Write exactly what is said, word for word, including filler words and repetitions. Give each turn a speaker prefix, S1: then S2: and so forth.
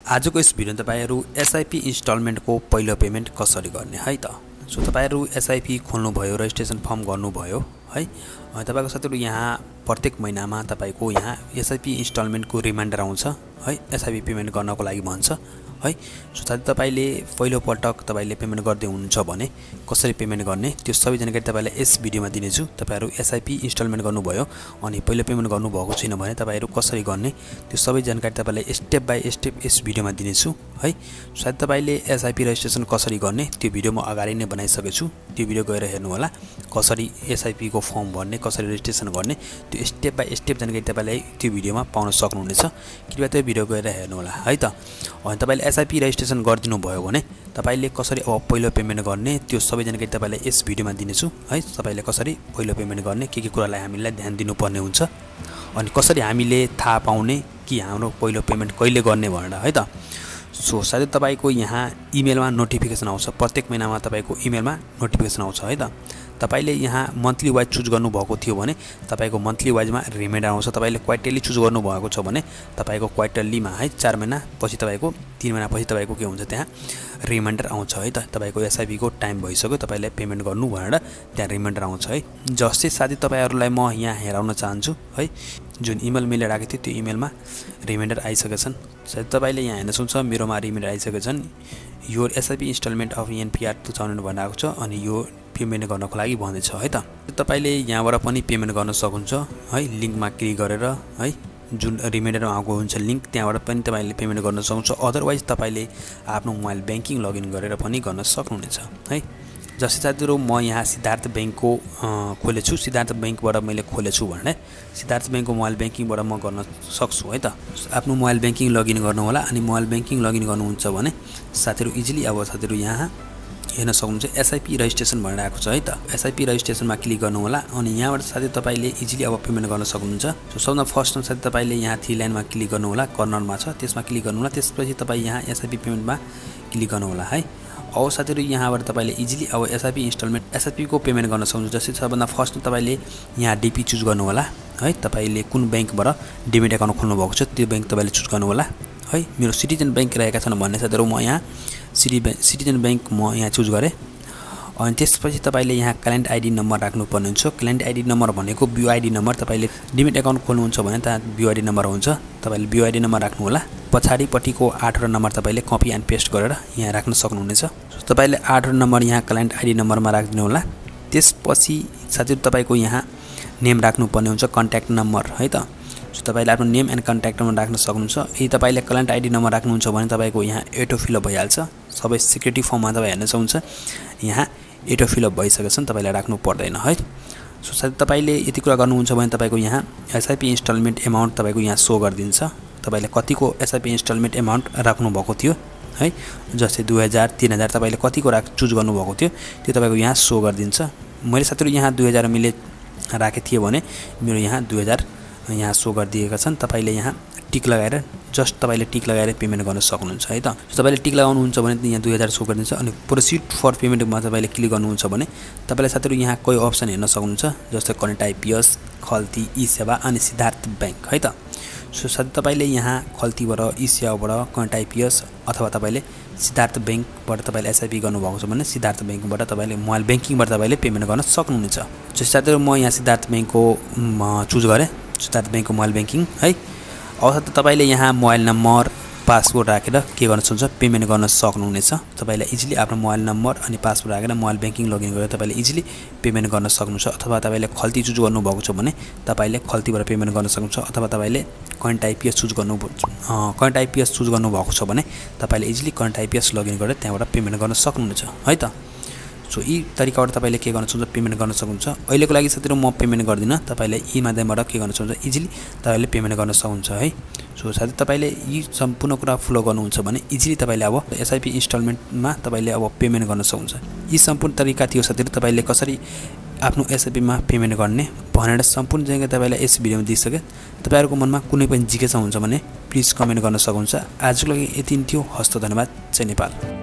S1: आजको यस भिडियोमा तपाईहरु एसआईपी इन्स्टलमेन्ट को पहिलो पेमेन्ट कसरी गर्ने है त। सो तपाईहरु एसआईपी खोल्नु भयो, रजिस्ट्रेसन फर्म गर्नु भयो है। तपाईको साथीहरु यहाँ प्रत्येक महिनामा तपाईको यहाँ एसआईपी इन्स्टलमेन्ट को रिमाइन्डर आउँछ है, एसआईपी पेमेन्ट गर्नको लागि भन्छ है। सो साथै तपाईले पहिलो पटक तपाईले पेमेन्ट गर्दै हुनुहुन्छ भने कसरी पेमेन्ट गर्ने त्यो सबै जानकारी तपाईलाई यस भिडियोमा दिनेछु। तपाईहरु एसआईपी इन्स्टलमेन्ट गर्नुभयो अनि पहिलो पेमेन्ट गर्नु भएको छैन भने तपाईहरु कसरी गर्ने त्यो सबै जानकारी तपाईलाई स्टेप बाइ स्टेप यस भिडियोमा दिनेछु है। साथै तपाईले एसआईपी रजिस्ट्रेसन कसरी गर्ने त्यो भिडियो म अगाडि नै बनाइसकेको छु, त्यो भिडियो गएर हेर्नु होला। कसरी एसआईपी को फर्म भर्ने, कसरी रजिस्ट्रेसन गर्ने त्यो स्टेप बाइ स्टेप जानकारी तपाईलाई त्यो भिडियोमा पाउन सक्नुहुनेछ। कृपया त्यो भिडियो गएर हेर्नु होला है त। अनि तपाईले एसआईपी रजिस्ट्रेसन गरिदिनु भयो भने तपाईले कसरी अब पहिलो पेमेन्ट गर्ने त्यो सबै जानकारी तपाईलाई यस भिडियोमा दिनेछु है। तपाईले कसरी पहिलो पेमेन्ट गर्ने, के के कुरालाई हामीले ध्यान दिनुपर्ने हुन्छ अनि कसरी हामीले थाहा पाउने कि हाम्रो पहिलो पेमेन्ट कहिले गर्ने भनेर है त। सो साथै तपाईको यहाँ इमेलमा नोटिफिकेसन आउँछ, प्रत्येक महिनामा तपाईको इमेलमा नोटिफिकेसन आउँछ है त। तपाईले यहाँ मन्थली वाइज चुज गर्नु भएको थियो भने तपाईको मन्थली वाइजमा रिमाइन्डर आउँछ। तपाईले क्वार्टरली चुज गर्नु भएको छ भने तपाईको क्वार्टरलीमा है चार महिना पछि तपाईको तीन महिना पछि तपाईको के हुन्छ त्यहाँ रिमाइन्डर आउँछ है त। तपाईको एसआईपी को टाइम भइसक्यो, तपाईले पेमेन्ट गर्नु भनेर त्यहाँ रिमाइन्डर आउँछ है। जस्तै साथै तपाईहरुलाई म यहाँ हेराउन चाहन्छु है, जुन इमेल मैले राखेको थिएँ त्यो इमेलमा रिमाइन्डर आइसकेका छन्। सायद तपाईले यहाँ हेर्न सक्नुहुन्छ मेरोमा रिमाइन्डर आइसकेका छन्। यो SIP installment of NPR two thousand भनेर आएको छ अनि यो पेमेन्ट गर्नको लागि भन्दैछ है त। तपाईले यहाँबाट पनि पेमेन्ट गर्न सक्नुहुन्छ है, लिंकमा क्लिक गरेर है, जुन रिमाइन्डरमा आएको हुन्छ लिंक त्यहाँबाट पनि तपाईले पेमेन्ट गर्न सक्नुहुन्छ। अदरवाइज तपाईले आफ्नो मोबाइल बैंकिङ लगइन गरेर पनि गर्न सक्नुहुनेछ है। जस्तै साथीहरु म यहाँ सिद्धार्थ बैंकको खोलेछु, सिद्धार्थ बैंकबाट मैले खोलेछु भने सिद्धार्थ बैंकको मोबाइल बैंकिङबाट म गर्न सक्छु है त। आफ्नो मोबाइल बैंकिङ लगइन गर्नु होला अनि मोबाइल बैंकिङ लगइन गर्नुहुन्छ भने साथीहरु इजिली अब साथीहरु यहाँ हेर्न सक्नुहुन्छ एसआईपी रजिस्ट्रेसन भनेर आएको छ है त। एसआईपी रजिस्ट्रेसनमा क्लिक गर्नु होला अनि यहाँबाट साथै तपाईले इजिली अब पेमेन्ट गर्न सक्नुहुन्छ। सो सबभन्दा फर्स्टमा साथै तपाईले यहाँ थ्री लाइनमा क्लिक गर्नु होला, कर्नरमा छ त्यसमा क्लिक गर्नु होला। त्यसपछि तपाई यहाँ एसआईपी पेमेन्टमा क्लिक गर्नु होला है। अब साथीहरु यहाँबाट तपाईले इजिली अब एसआईपी इन्स्टलमेन्ट एसआईपी को पेमेन्ट गर्न सक्नुहुन्छ। जस्तै सबभन्दा फर्स्ट तपाईले यहाँ डीपी चुज गर्नु होला है। तपाईले कुन बैंकबाट डिमेट अकाउन्ट खोल्नु भएको छ त्यो बैंक तपाईले चुज गर्नु होला है। मेरो सिटिजन बैंक रहेका छन् भन्ने साथीहरु म यहाँ सिटी बैंक सिटिजन बैंक म यहाँ चुज गरे। अनि त्यसपछि तपाईले यहाँ क्लाइन्ट आईडी नम्बर राख्नुपर्ने हुन्छ। क्लाइन्ट आईडी नम्बर भनेको बिओ आईडी नम्बर, तपाईले डिमेट अकाउन्ट खोल्नुहुन्छ भने त्यहाँ बिओ आईडी नम्बर हुन्छ, तपाईले बिओ आईडी नम्बर राख्नु होला। पछाडीपट्टिको आठवटा नम्बर तपाईले कपी एन्ड पेस्ट गरेर यहाँ राख्न सक्नुहुनेछ। तपाईले आठवटा नम्बर यहाँ क्लाइन्ट आईडी नम्बरमा राख्दिनु होला। त्यसपछि साथीहरु तपाईको यहाँ नेम राख्नुपर्ने हुन्छ, कन्ट्याक्ट नम्बर है त। सो तपाईले आफ्नो नेम एन्ड कन्ट्याक्ट नम्बर राख्न सक्नुहुन्छ। यदि तपाईले क्लाइन्ट आईडी नम्बर राख्नुहुन्छ भने तपाईको यहाँ एटो फिलअप भइहाल्छ। सबै सिक्युरिटी फर्ममा तपाई हेर्न सक्नुहुन्छ यहाँ एटो फिलअप भइसकेको छ, तपाईले राख्नु पर्दैन है। सो साथै तपाईले यति कुरा गर्नुहुन्छ भने तपाईको यहाँ एसआईपी इन्स्टलमेन्ट अमाउन्ट तपाईको यहाँ शो गरिदिन्छ। तपाईले कतिको एसआईपी इन्स्टलमेन्ट अमाउन्ट राख्नु भएको थियो है, जस्तै दुई हजार तीन हजार तपाईले कतिको राख चुज गर्नु भएको थियो त्यो तपाईको यहाँ शो गरिदिन्छ। मैले साथीहरु यहाँ दुई हजार मैले राखे थिए भने मेरो यहाँ दुई हजार यहाँ शो गरिदिएका छन्। तपाईले यहाँ टिक लगाएर जस्ट तपाईले टिक लगाएर पेमेन्ट गर्न सक्नुहुन्छ है त। तपाईले टिक लगाउनुहुन्छ भने यहाँ दुई हजार शो गरिदिन्छ अनि प्रोसिड फर पेमेन्टमा तपाईले क्लिक गर्नुहुन्छ भने तपाईले साथीहरु यहाँ कोही अप्सन हेर्न सक्नुहुन्छ, जस्तै कनेक्ट आईपीएस, खल्ती, ई सेवा अनि सिद्धार्थ बैंक है त। सो साथै तपाईले यहाँ खल्तीबाट, ई सेवाबाट, कनेक्ट आईपीएस अथवा तपाईले सिद्धार्थ बैंकबाट तपाईले एसआईपी गर्नु भएको छ भने सिद्धार्थ बैंकबाट तपाईले मोबाइल बैंकिङबाट तपाईले पेमेन्ट गर्न सक्नुहुनेछ। जस्तै साथीहरु म यहाँ सिद्धार्थ बैंकको चुज गरे, सिद्धार्थ बैंकको मोबाइल बैंकिङ है। अब साथै तपाईले यहाँ मोबाइल नम्बर पासवर्ड राखेर के गर्न सक्नुहुन्छ पेमेन्ट गर्न सक्नुहुनेछ। तपाईले इजिली आफ्नो मोबाइल नम्बर अनि पासवर्ड राखेर मोबाइल बैंकिङ लगइन गरेर तपाईले इजिली पेमेन्ट गर्न सक्नुहुन्छ। अथवा तपाईले खल्ती चुज गर्नु भएको छ भने तपाईले खल्तीबाट पेमेन्ट गर्न सक्नुहुन्छ। अथवा तपाईले करेन्ट आईपीएस चुज गर्नु करेन्ट आईपीएस चुज गर्नु भएको छ भने तपाईले इजिली करेन्ट आईपीएस लगइन गरेर त्यहाँबाट पेमेन्ट गर्न सक्नुहुनेछ है त। सो यी तरिकाबाट तपाईले के गर्न सक्नुहुन्छ पेमेन्ट गर्न सक्नुहुन्छ। अहिलेको लागि साथीहरु म पेमेन्ट गर्दिन, तपाईले यी माध्यमबाट के गर्न सक्नुहुन्छ इजिली तपाईले पेमेन्ट गर्न सक्नुहुन्छ है। सो साथै तपाईले यी सम्पूर्ण कुरा फलो गर्नुहुन्छ भने इजिली तपाईले अब एसआईपी इन्स्टलमेन्टमा तपाईले अब पेमेन्ट गर्न सक्नुहुन्छ। यी सम्पूर्ण तरिका थियो साथीहरु तपाईले कसरी आफ्नो एसआईपी मा पेमेन्ट गर्ने भनेर सम्पूर्ण जानकारी तपाईलाई यस भिडियोमा दिइसके। तपाईहरुको मनमा कुनै पनि जिज्ञासा हुन्छ भने प्लिज कमेन्ट गर्न सक्नुहुन्छ। आजको लागि यति नै थियो। हस्त धन्यवाद। जय नेपाल।